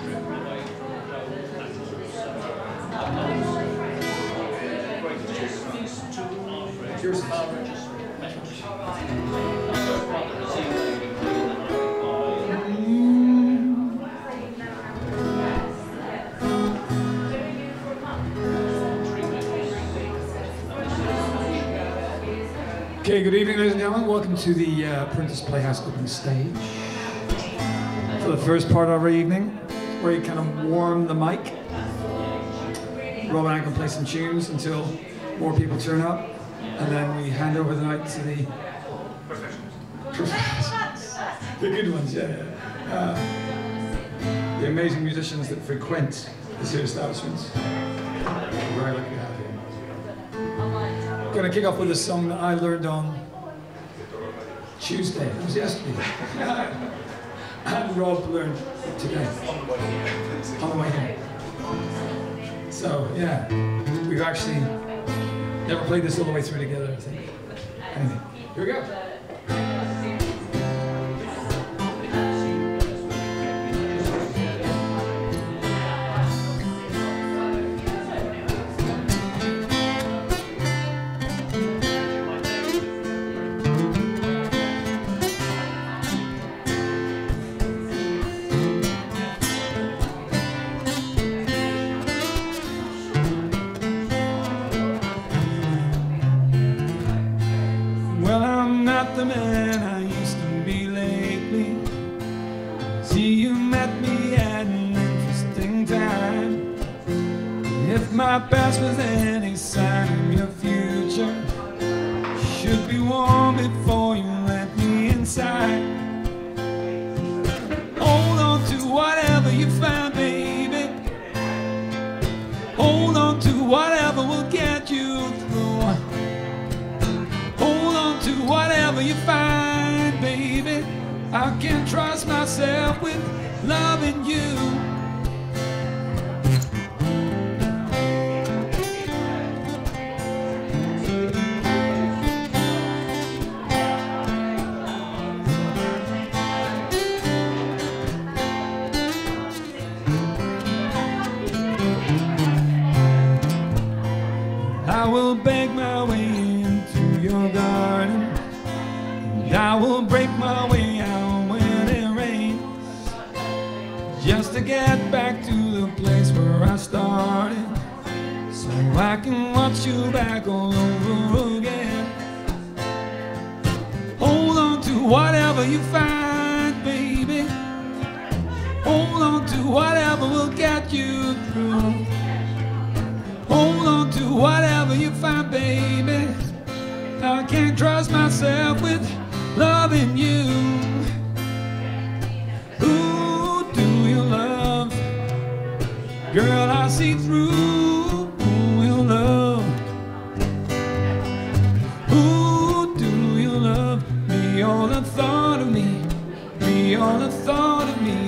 Cheers. Okay, good evening, ladies and gentlemen. Welcome to the Printers Playhouse open stage. For the first part of our evening, where you kind of warm the mic. Rob and I can play some tunes until more people turn up, and then we hand over the night to the professionals. The good ones, yeah. The amazing musicians that frequent this here establishment. We're very lucky to have you. I'm going to kick off with a song that I learned on Tuesday. It was yesterday. And Rob learned today. On the way home. So, yeah, we've actually never played this all the way through together, I think. Anyway, here we go. Well, I'm not the man I used to be lately. See, you met me at an interesting time. If my past was any sign of your future, should be warm before you let me inside. Hold on to whatever you find, baby. Hold on to whatever will get you through. Whatever you find, baby, I can trust myself with loving you. I will beg my way into your garden. I will break my way out when it rains, just to get back to the place where I started, so I can watch you back all over again. Hold on to whatever you find, baby. Hold on to whatever will get you through. Hold on to whatever you find, baby. I can't trust myself with loving you. Who do you love? Girl, I see through who you love. Who do you love? Be all the thought of me. Be all the thought of me.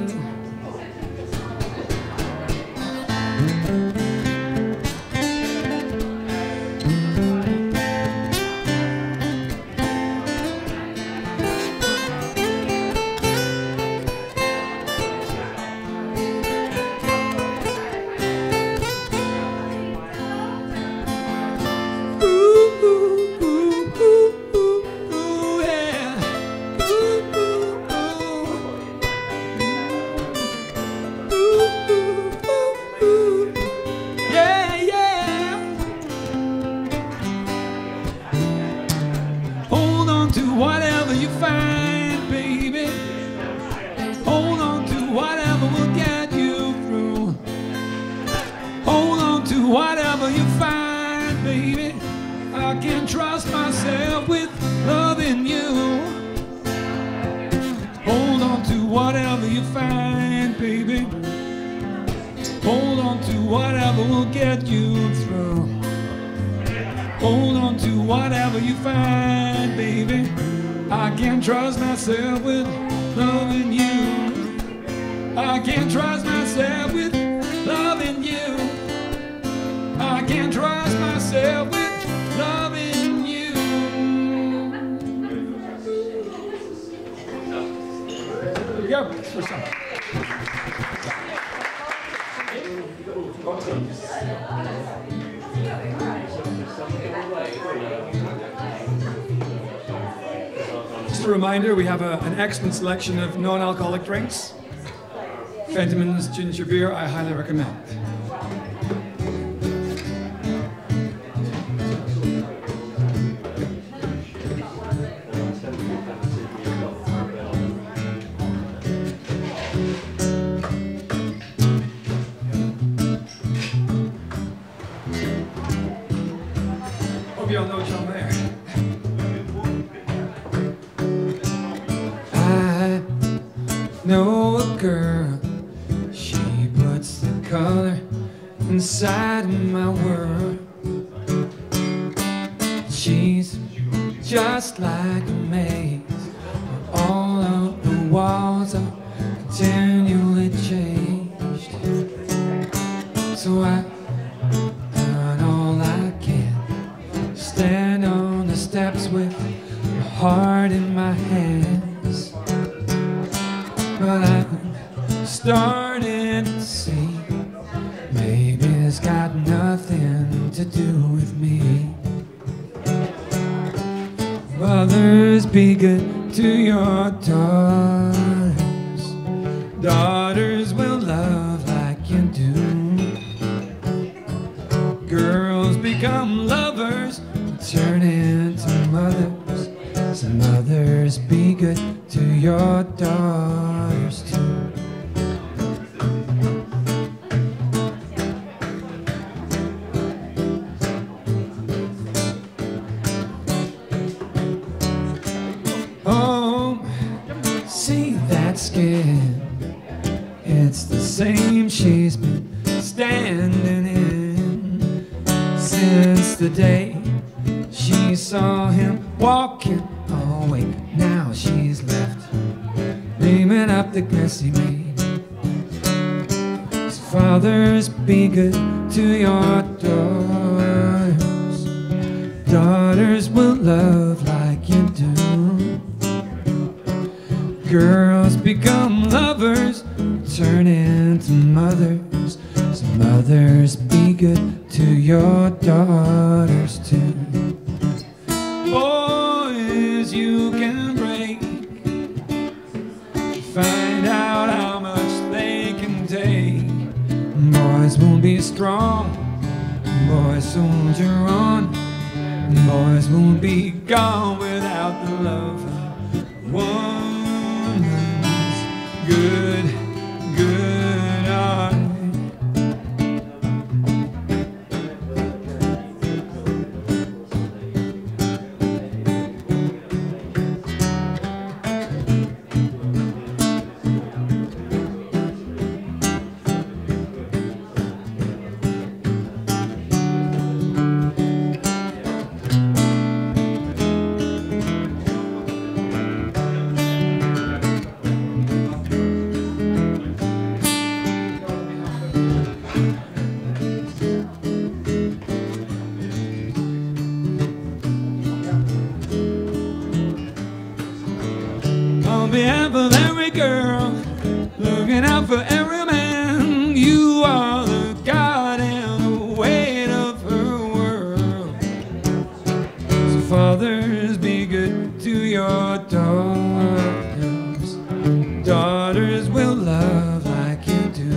Whatever you find, baby, hold on to whatever will get you through. Hold on to whatever you find, baby. I can trust myself with loving you. Hold on to whatever you find, baby. Hold on to whatever will get you through. Hold on to whatever you find, baby. I can't trust myself with loving you. I can't trust myself with loving you. I can't trust myself with loving you. There we go. First time. Just a reminder, we have an excellent selection of non-alcoholic drinks. Fentiman's ginger beer, I highly recommend. Hope you all know John Mayer. I know a girl, she puts the color inside my world. She's just like a maze, where all of the walls are continually changed. So I done all I can, stand on the steps with my heart in my hands. But I'm starting to see, maybe it's got nothing to do with me. Mothers, be good to your daughters. Daughters will love like you do. Girls become lovers, turn into mothers. So mothers, be good to your daughters too. Oh, see that skin, it's the same she's been standing in since the day she saw him walking. Oh wait, now she's left, naming up the mess he made. So fathers, be good to your daughters. Daughters will love like you do. Girls become lovers, turn into mothers. So mothers, be good to your daughters too. Boys, you can break, find out how much they can take. Boys won't be strong, boys soldier on. Boys won't be gone without the love of woman's good heart. On behalf of every girl, looking out for every man, you are the God and the weight of her world. So fathers, be good to your daughters. Daughters will love like you do.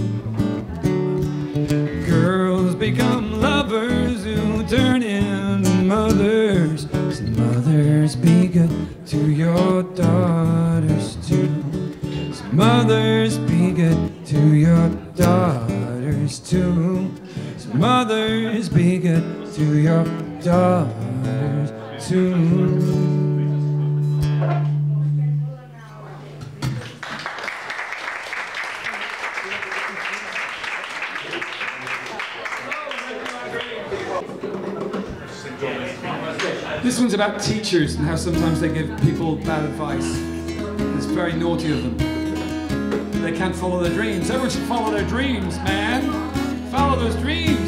Girls become lovers who turn into mothers. So mothers, be good to your daughters too. So mothers, be good to your daughters too. So mothers, be good to your daughters too. This one's about teachers and how sometimes they give people bad advice. It's very naughty of them. They can't follow their dreams. Everyone should follow their dreams, man. Follow those dreams.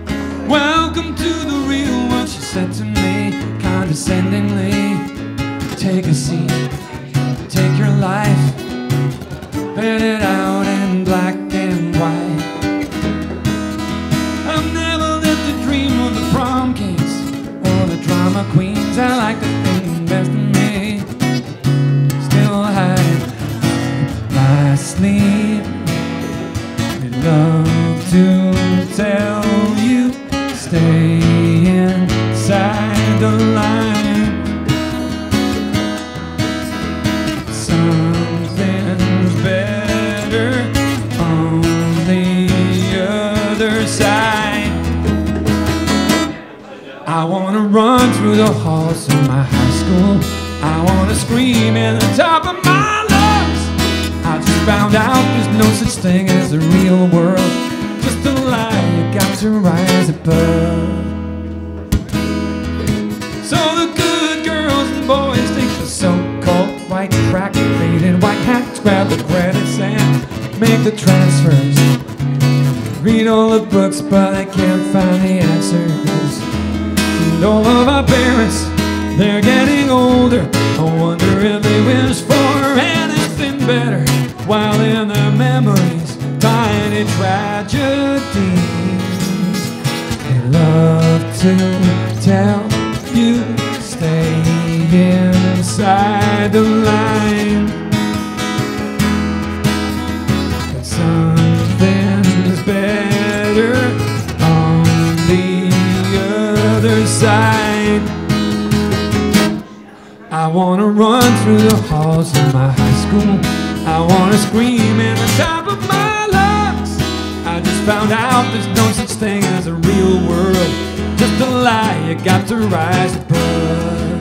Welcome to the real world, she said to me condescendingly. Take a seat, take your life, bet it out in black and white. I've never lived to dream of the prom kings or the drama queens. I like to think best of me, still hide my sleep. We'd love to tell you, stay inside the line. Something's better on the other side. I wanna run through the halls of my high school. I wanna scream at the top of my lungs. I just found out there's no such thing as the real world, just a lie you got to rise above. So the good girls and boys take the so-called white crack, faded white hats, grab the credits and make the transfers. Read all the books but I can't find the answers. And all of our parents, they're getting older. I wonder if they wish for anything better, while in their memories tiny tragedies. They love to tell you, stay inside the line. But something's better on the other side. I wanna run through the halls of my high school. I wanna scream at the top of my lungs. I just found out there's no such thing as a real world, just a lie you got to rise above.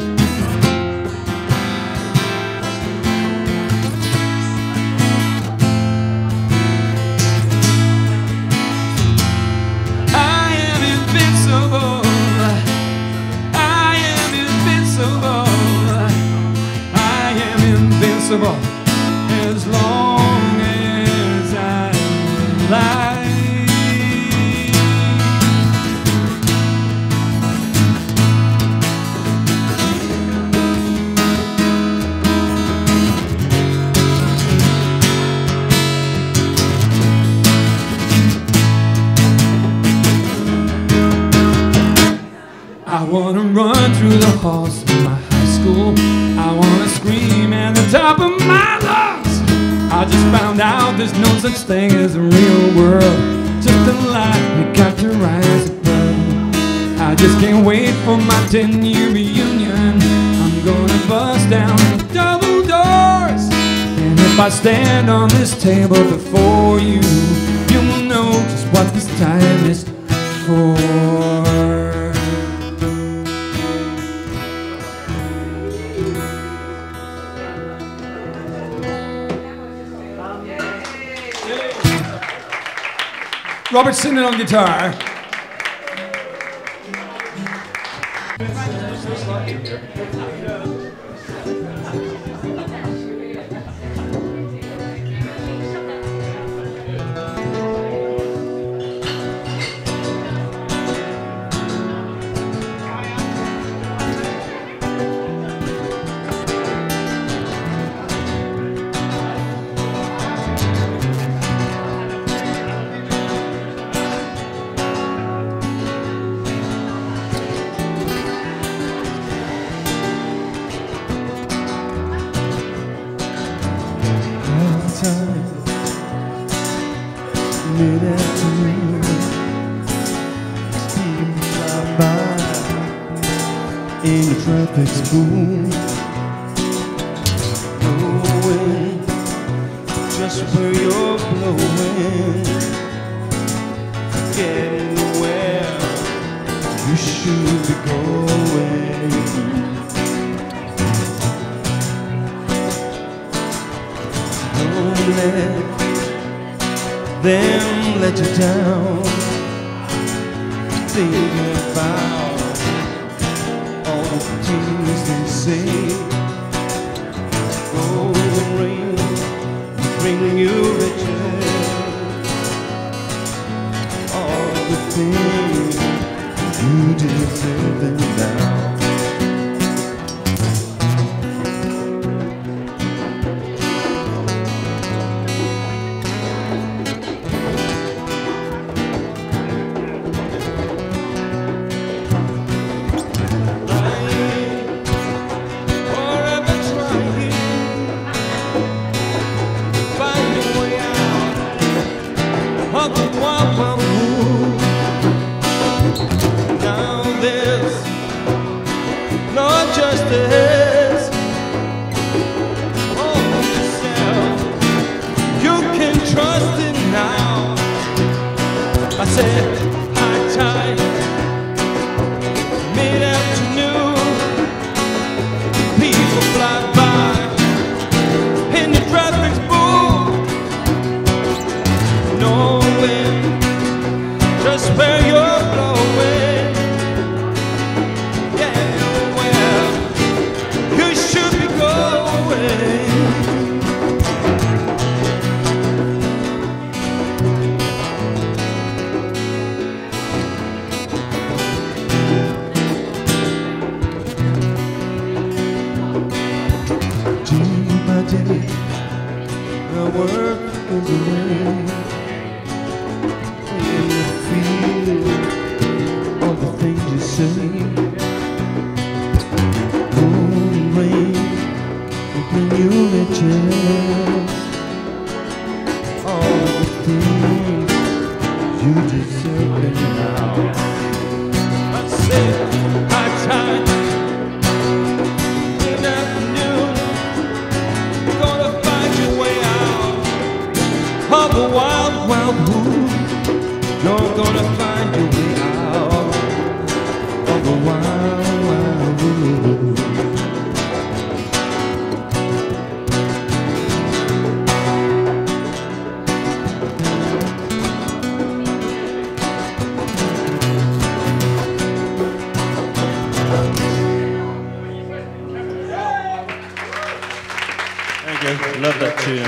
I am invincible. I am invincible. I am invincible as long as I'm alive. I wanna run through the halls of my high school. I wanna scream at the top of my lungs. I just found out there's no such thing as a real world, just a lie you got to rise above. I just can't wait for my 10-year reunion. I'm gonna bust down the double doors, and if I stand on this table before you, you'll know just what this time is for. Robert Sinden on guitar. In the traffic's boom, knowing just where you're blowing, getting where you should be going. Don't let them let you down. Think about all the things they say. Golden rain bring you riches. All the things you deserve them now. justice. Oh, yourself, you can trust it now. I said, high tide, mid-afternoon, people fly by in the traffic's boom, knowing just where you're blowing. Yeah, where you should be going. Day by day, I work in the rain. In the feel all the things you say. Cold rain will bring you riches. All the things you deserve now. I said, I tried. In the afternoon, gonna find your way out of the wild, wild wood. You're gonna find your way out of the wild, wild wood. Thank you. Love that tune.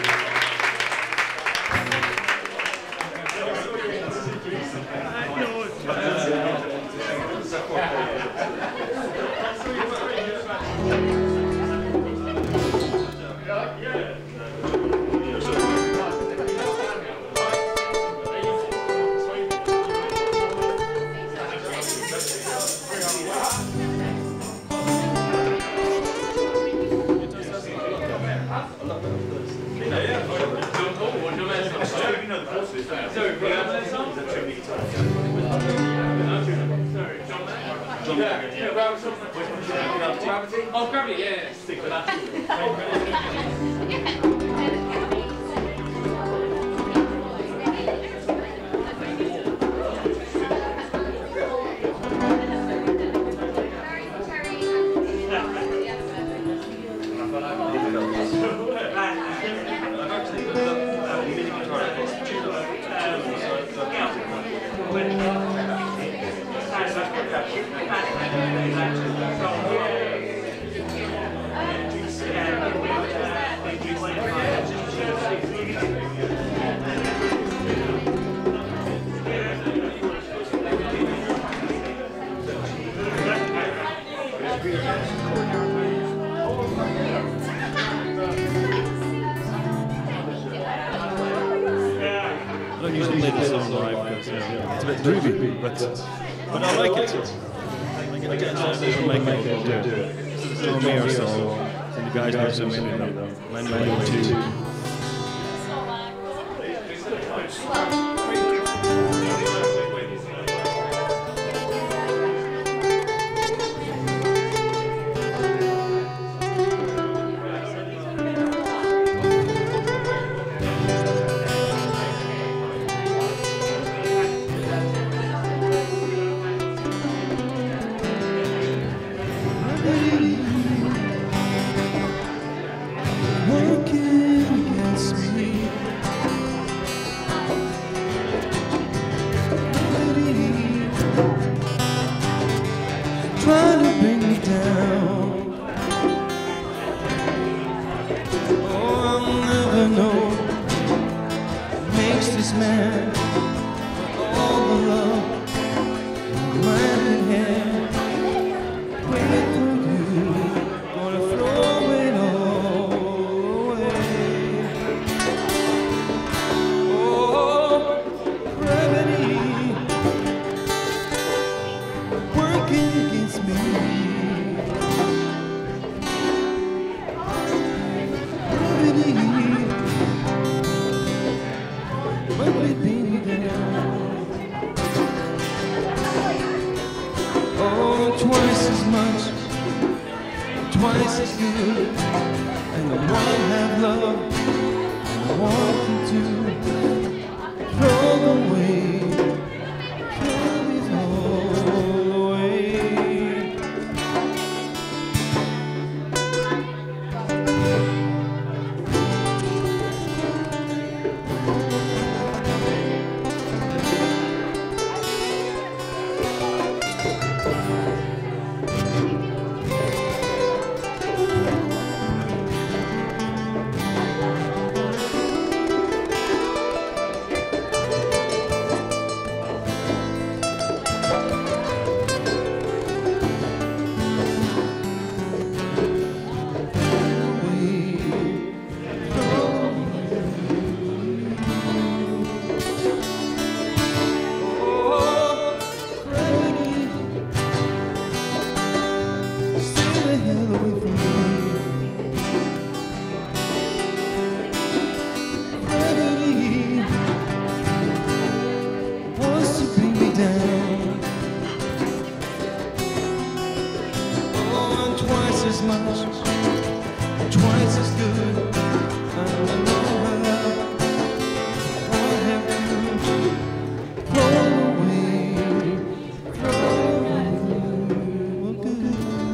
Oh, gravity, yeah. Stick with that. I don't usually play this song live because it's a bit groovy, but I like it. I get a chance to make it do it. It's a me or so, and the guys have some in it. Mine too. Working against me. Trying to bring me down. Oh, I'll never know what makes this man all the love mind and hand. Waiting for you, gonna throw it all away. Oh, gravity working against me. Gravity might be beating down. Oh, twice as much twice as good, and the one have love, and the one can do. Throw away, throw these all away. As much, twice as good, and the more I love, all I have to throw away, good.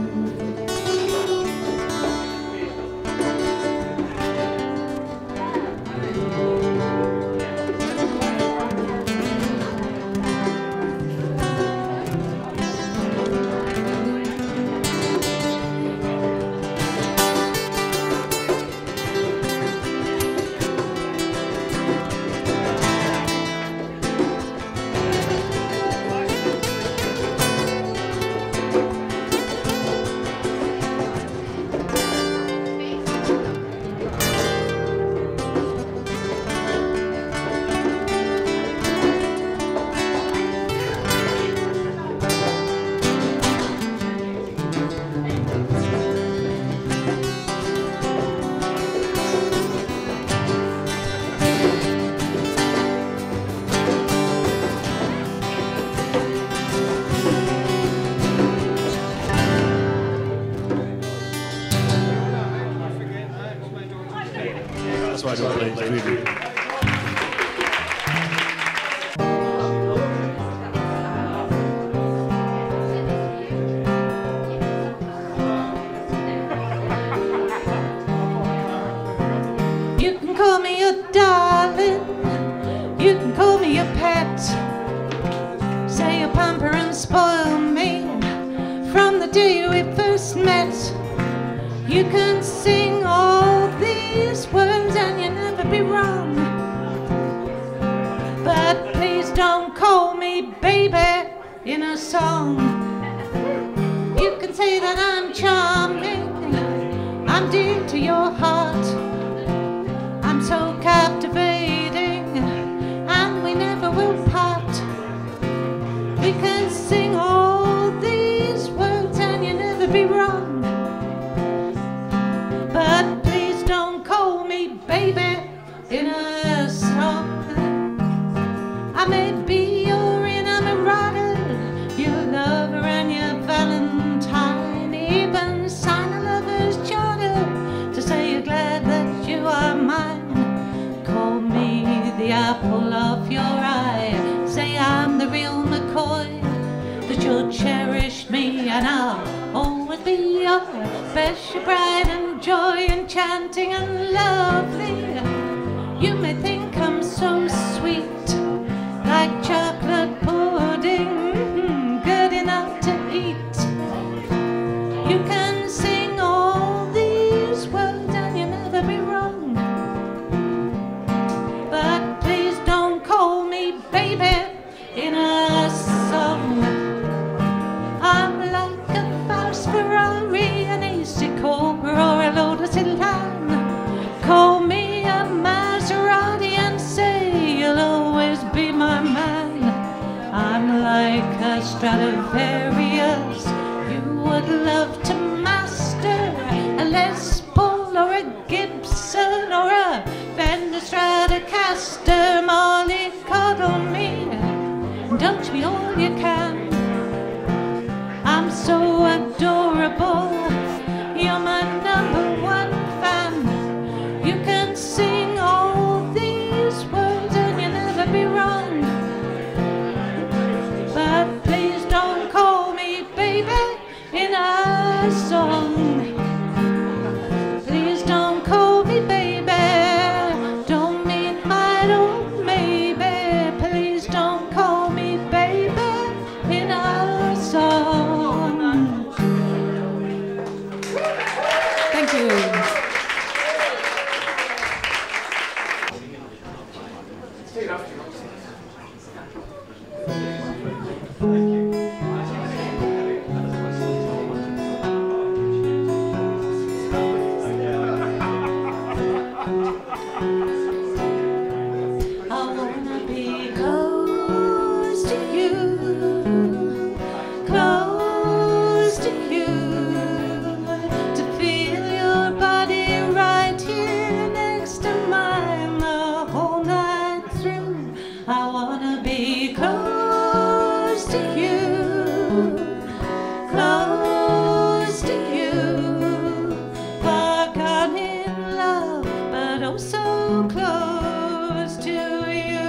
That's why I don't play Dreamy. You can call me your darling, you can call me your pet. Say you pamper and spoil me from the day we first met. You can sing all these words and you'll never be wrong, but please don't call me baby in a song. You can say that I'm charming, I'm dear to your heart, I'm so captivating, and we never will part. We can sing all these words and you'll never be wrong, but please don't call me baby in a song. I may be your inamorata, your lover and your valentine, even sign a lover's charter to say you're glad that you are mine. Call me the apple of your eye, say I'm the real McCoy, that you'll cherish me and I'll always be your special pride and joy, enchanting and lovely. You may think I'm so sweet, like chocolate pudding, good enough to eat. You can sing all these words and you'll never be wrong, but please don't call me baby in a song. I'm like a fast Ferrari, an AC Cobra or a Lotus Elan. Call me a Maserati and say you'll always be my man. I'm like a Stradivarius you would love to master, a Les Paul or a Gibson or a Fender Stratocaster. Molly, cuddle me, indulge me all you can. I'm so adorable, you're in a song. Please don't call me baby, don't mean I don't maybe. Please don't call me baby in a song. Thank you. I wanna be close to you, close to you, to feel your body right here next to mine the whole night through. I wanna be close to you, close to you, forgotten in love, but oh so close to you.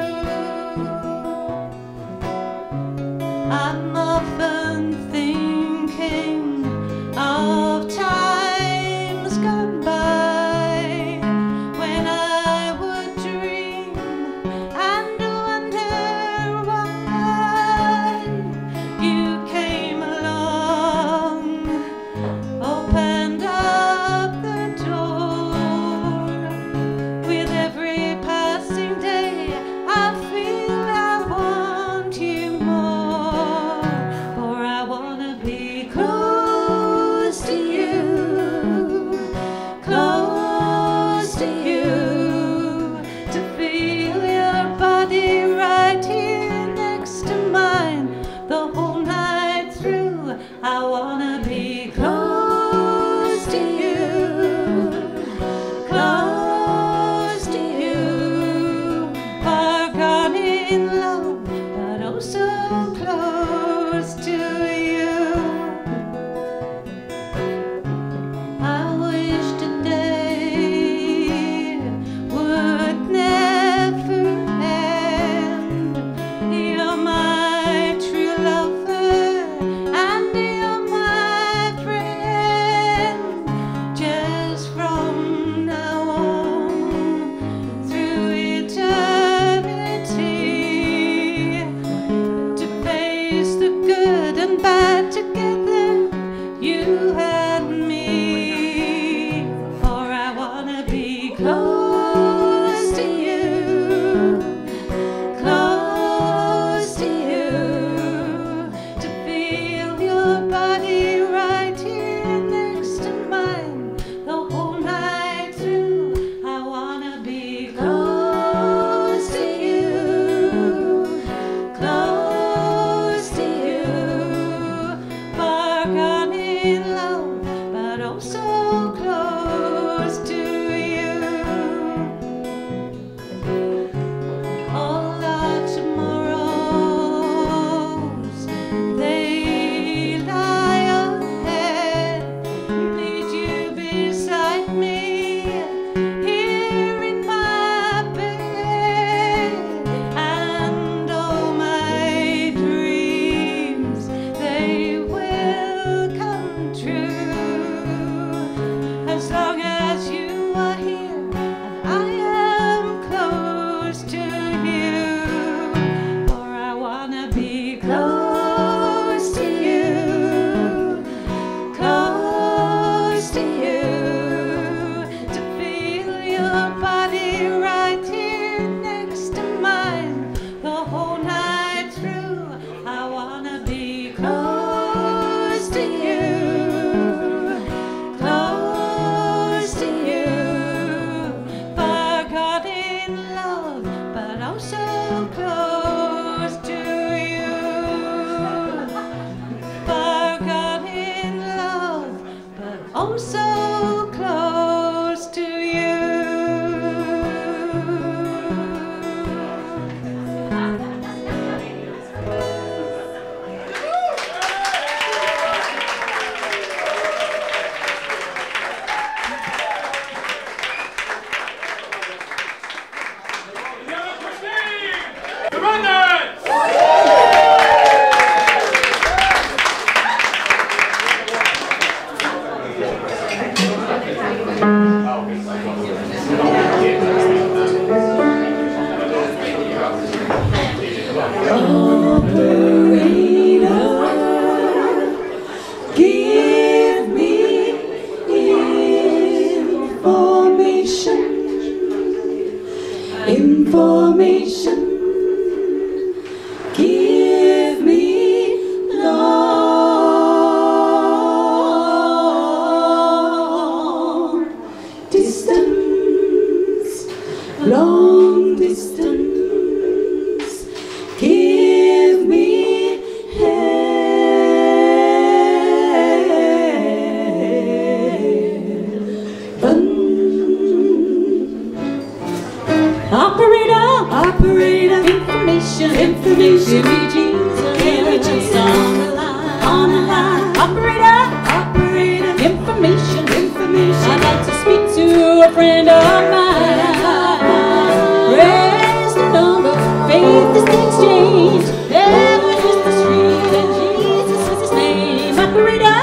I'm often thinking of times gone by when I would dream and wonder why you came along, opened up the door. With every passing day I feel I want you more, for I wanna be close to you, close to you, to feel your body right here next to mine the whole night through. I wanna be close to you, close to you, forgotten in love, but oh so close to you. I wish today would never end. You're my true lover, and you're my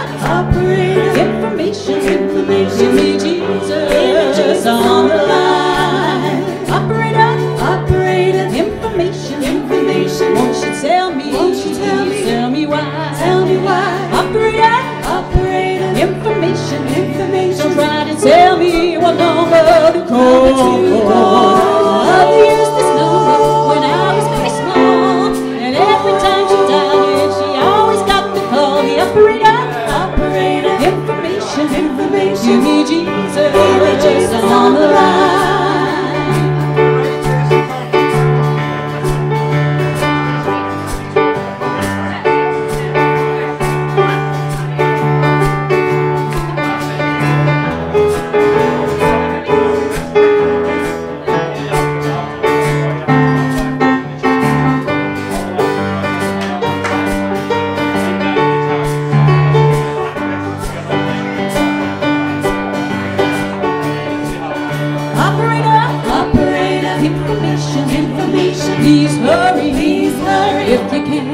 Operator, information, give me Jesus on the line. Operator, information, won't you tell me why? Operator, information, don't try to tell me what number to call. I've used this number when I was very small, and every time she dialed it, she always got the call. The operator, information, give me Jesus on the line. Please hurry, if you can.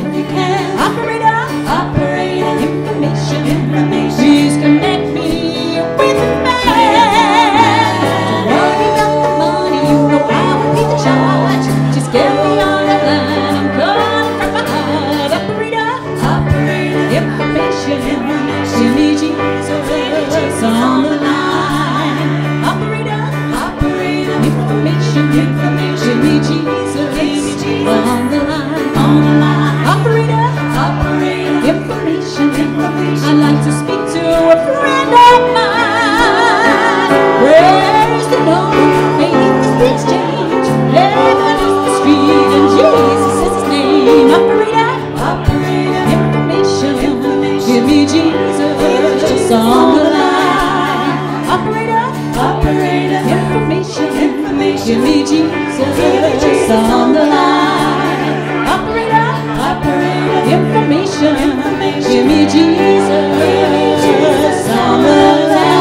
Operator, information, please connect me with the man. Don't worry about the money, you know I will be the charge. Just get me on the line and come from behind. Operator, information, give me Jesus on the line. Operator, information, give me Jesus on the line. Operator, information, I'd like to speak to a friend of mine. Where's the number? Maybe this thing's changed. Heaven is the street and Jesus is his name. Operator, information, give me Jesus on the line. Operator, information, give me Jesus on the line. Operator, information, give me Jesus on the line.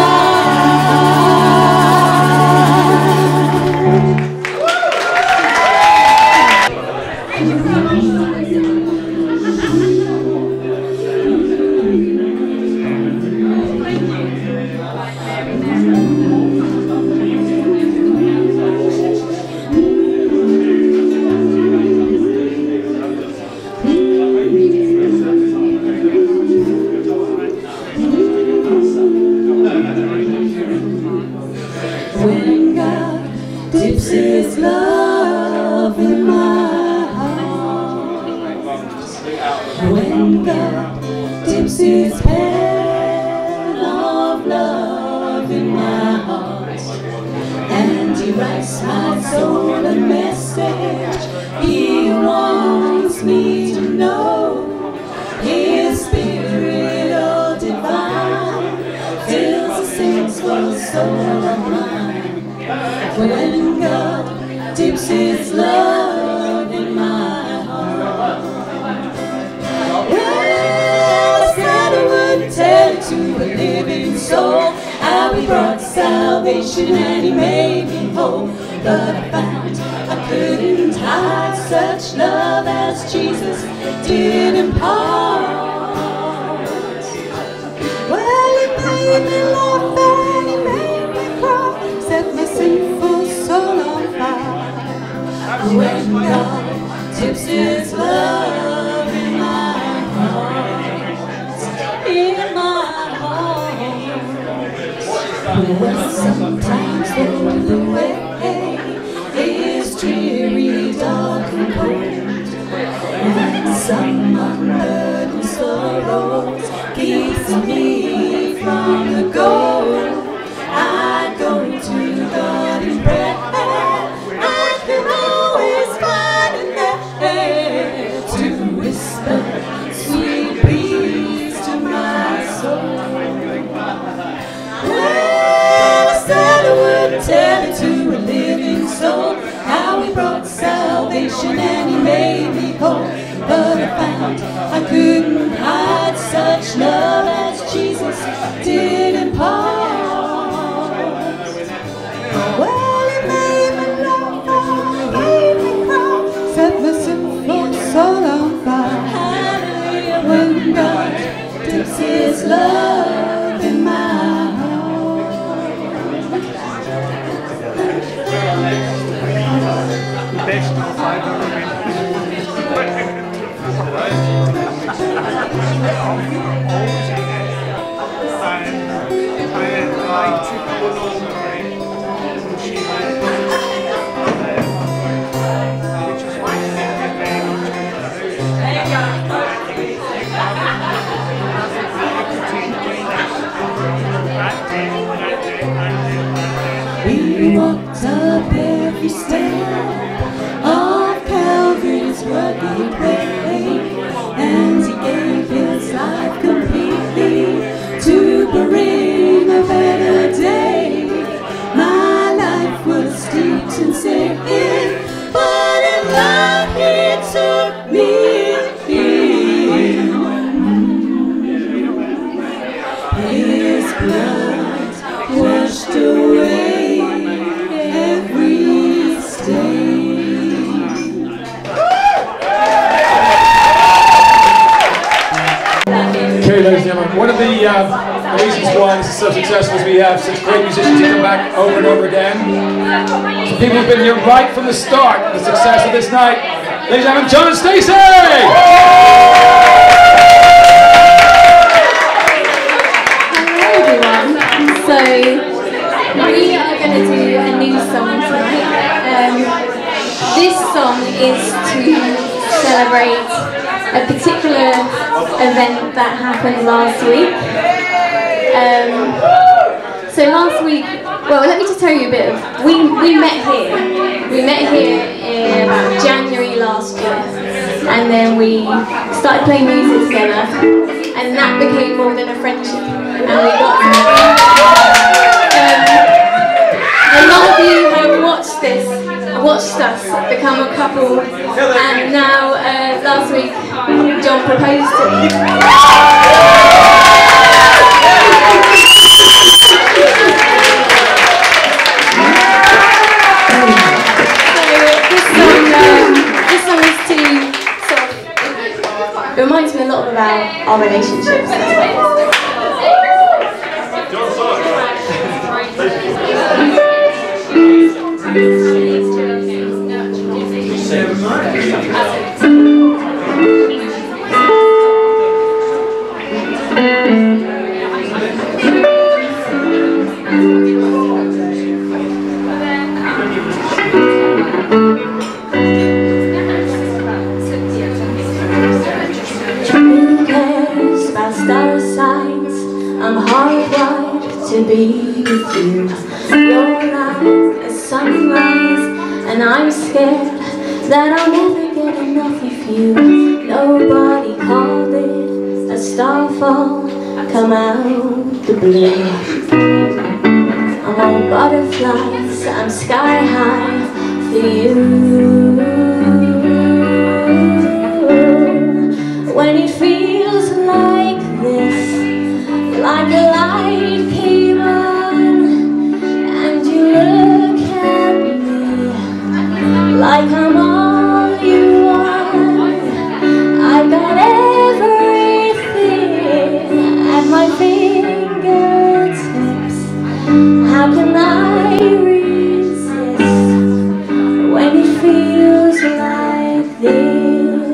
When God dips his love in my heart, when God dips his pen of love in my heart, and he writes my soul a message he wants me to know, his spirit all divine fills the sinful soul of mine. When God dips his love in my heart, well, I said I would tell to a living soul how he brought salvation and he made me whole. But I found I couldn't hide such love as Jesus did impart. Well, he made me laugh and he made me cry, set my sinful soul on fire. When God dips his love in my heart, in my heart. Well, sometimes the way is dreary, dark and cold, and some unburdened sorrows keeps me from the goal. I go to God in prayer, I can always find in there to whisper sweet breeze to my soul. Well, I said I would tell it to a living soul how he brought salvation and he made me whole. But I found I couldn't hide such love as Jesus did impart. Well, he made me laugh, made me cry, set my sinful soul on fire. When God dips his love love in my We walked up every step of Calvary's rugged way, and he gave his life completely to bring a better day. My life was steeped in sin, but in love he took me in. His blood washed away every stain. Okay, ladies and gentlemen, one of the reasons why this is so successful is we have such great musicians who come back over and over again. Some people who've been here right from the start of the success of this night. Ladies and gentlemen, John and Stacey! Hello everyone. So we are going to do a new song tonight. This song is to celebrate a particular event that happened last week. So last week, well, let me just tell you a bit of, we met here. We met here in about January last year, and then we started playing music together, and that became more than a friendship, and we got a lot of you have watched us become a couple, and now last week John proposed to me. This song is to sort of, it reminds me a lot about our relationships. Star signs, I'm hardwired to be with you. Your light is sunrise, and I'm scared that I'll never get enough of you. Nobody called it a starfall, come out the blue. I'm on butterflies, I'm sky high for you. When it feels like this, like a light came on, and you look at me like I'm all you want. I got everything at my fingertips. How can I resist when it feels like this?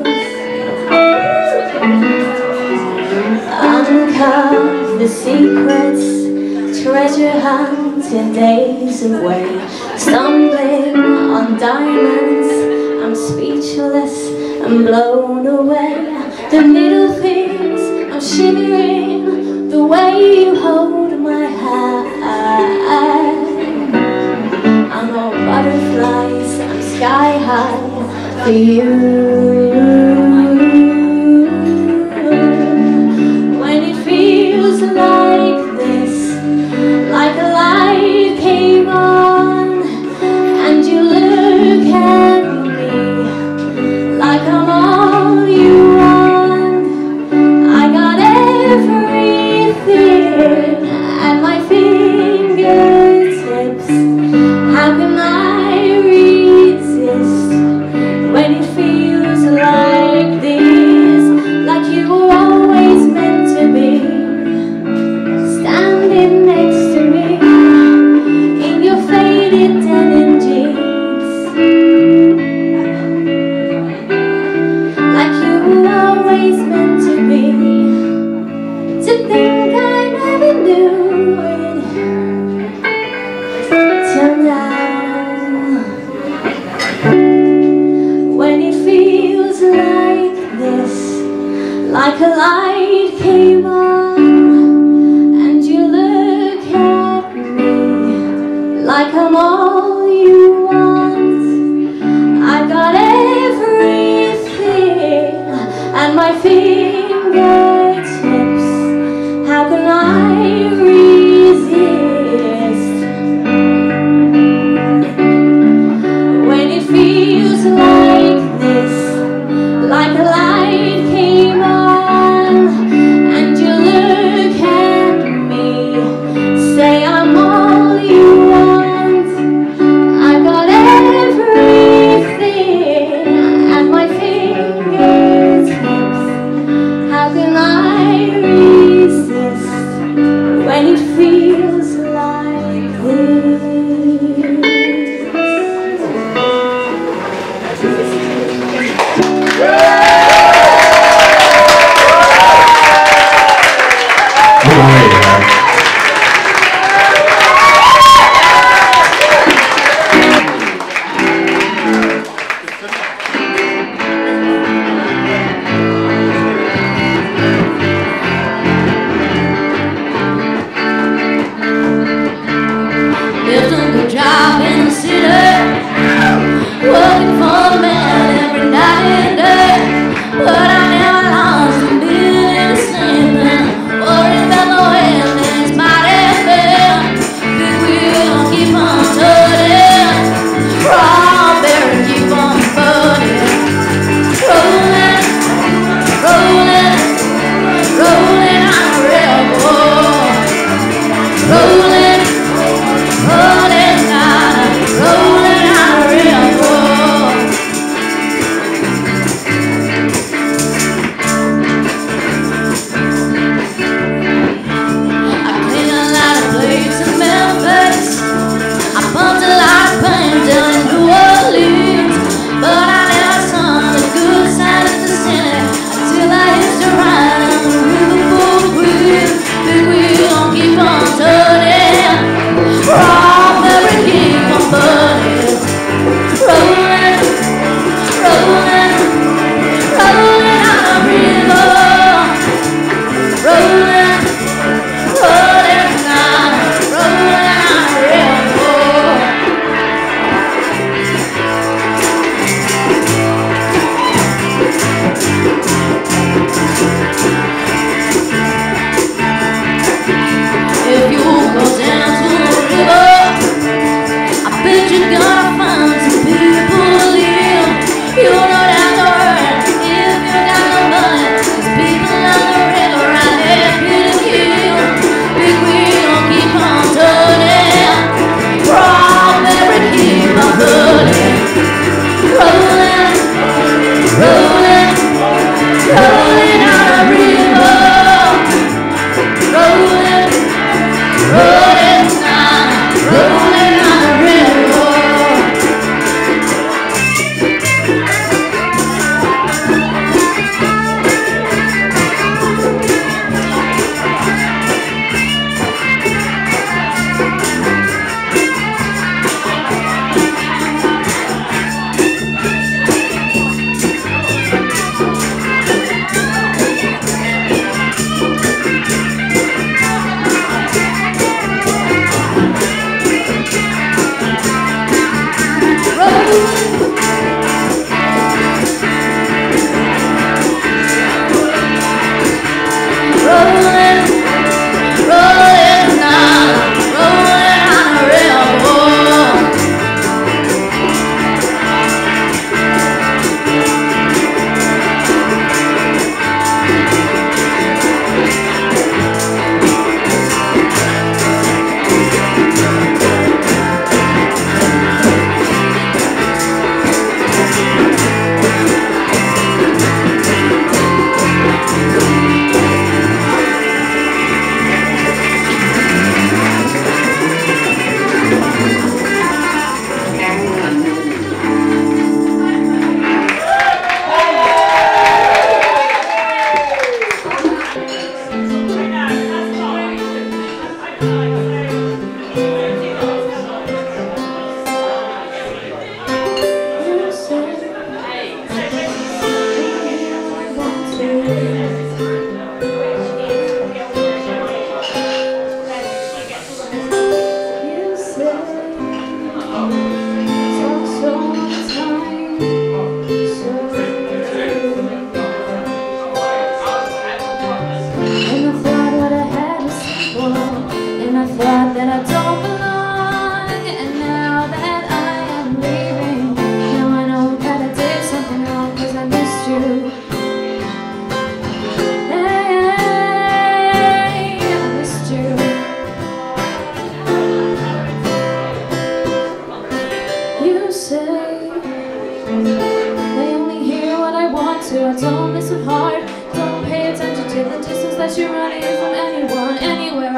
Uncover the secrets, treasure hunting days away. Stumbling on diamonds, I'm speechless, I'm blown away. The little things, I'm shivering, the way you hold my hand. I'm all butterflies, I'm sky high for you. Like this, like a light came on, and you look at me like I'm all you want. I got everything at my fingertips. How can I resist when it feels like this? Like you were always meant to be. to think I never knew it till now. When it feels like this, like a light came on, and you look at me like I'm all you want. I got everything, and my fingertips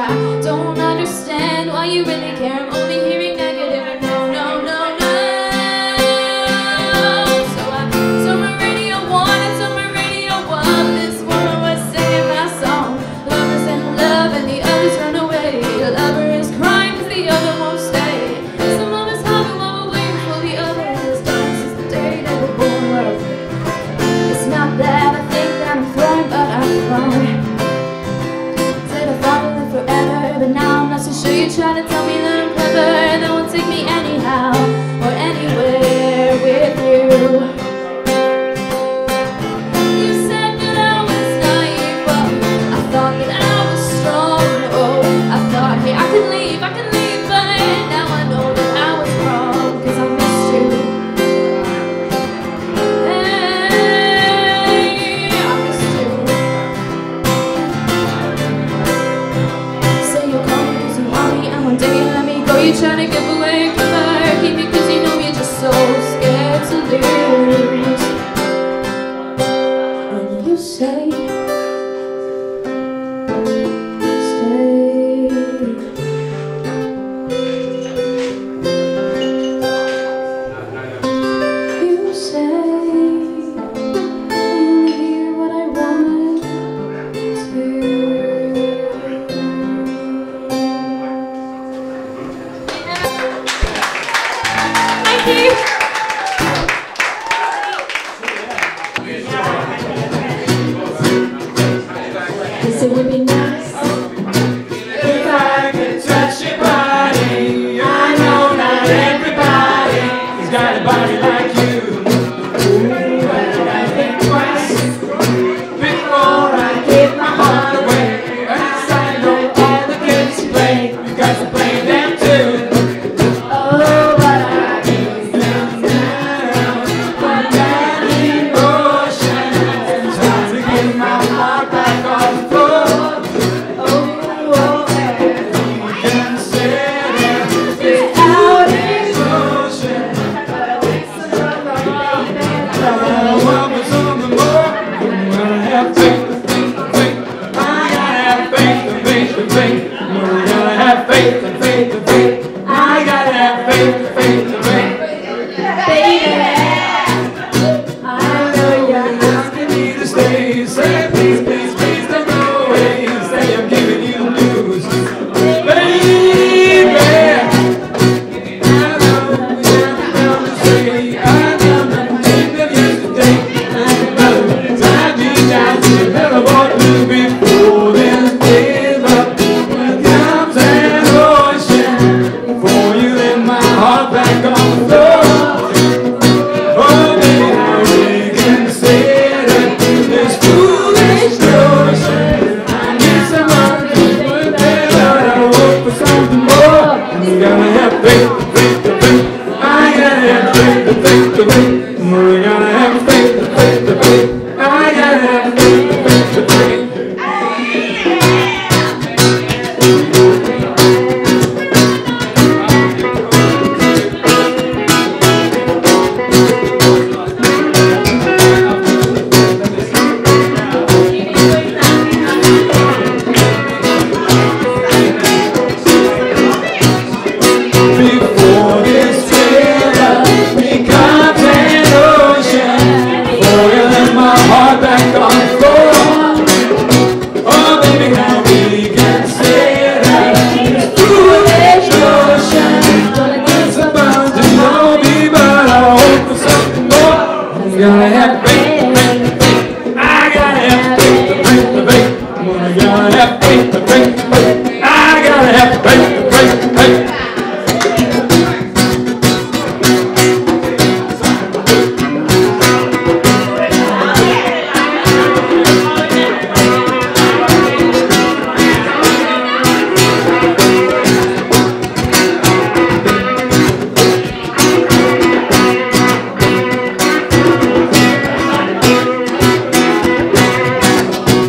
I don't understand why you really care. I'm only hearing negative and no, no, no, no. So I turned my radio on, I turned my radio up. This woman was singing my song. Lovers in love and the others run away. The lover is crying cause the other won't stay. Some of us have while we're waiting for the other. It's done since the day they were born. Well, it's not that I think that I'm throwing, but I'm throwing. Said I thought I'd live forever, but now I'm not so sure. You're trying to tell me that I'm clever. That won't take me anyhow or anywhere with you. You said that I was naive, but I thought that I was strong. Oh, I thought, hey, I could leave, but now I know that I was wrong, cause I missed you. Hey, I missed you. Say you'll call me cause you want me, and one day you let me go. You're trying to give away a killer, keep me cause you know you're just so scared to lose. And you say stay. You say you only hear what I want to. Thank you. Yes, it would be nice If I could touch your body, I know not everybody has got a body like you. Ooh, but I think twice before I give my heart away. As I know all the kids play, you got to play them too. Oh, but I can't stand down, put that emotion, and try to get my heart back on the floor.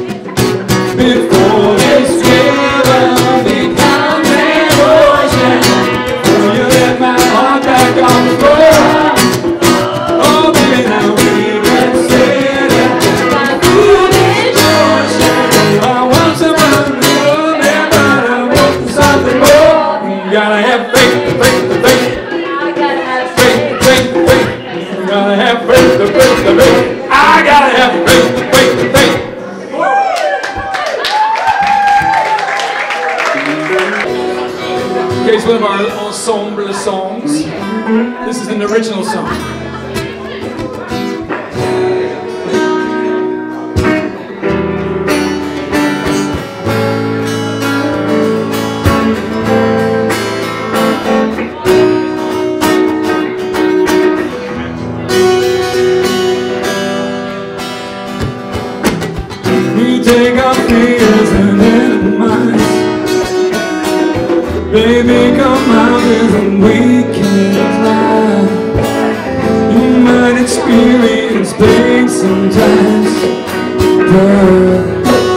Before this river becomes an ocean, case, one of our ensemble songs. This is an original song. We take our fears and in minds. Baby, come mountains and we can fly. You might experience pain sometimes, but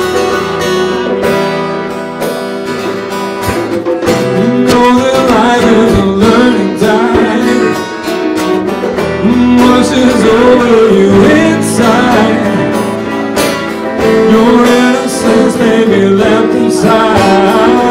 you know that life is a learning time. Washes over you inside. Your innocence may be left inside.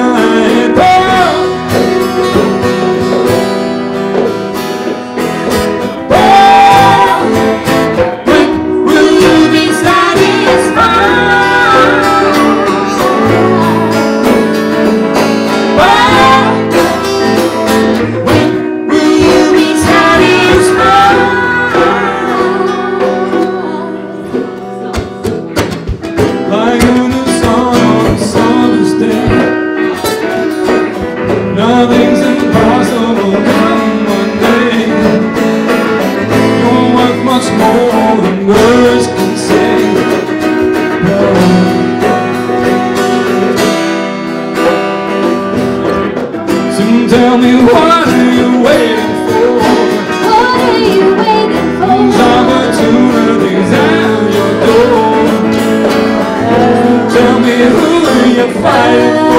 Nothing's impossible, come one day. You're worth much more than words can say. So tell me, what are you waiting for? What are you waiting for? These opportunities at your door. Tell me, who are you fighting for?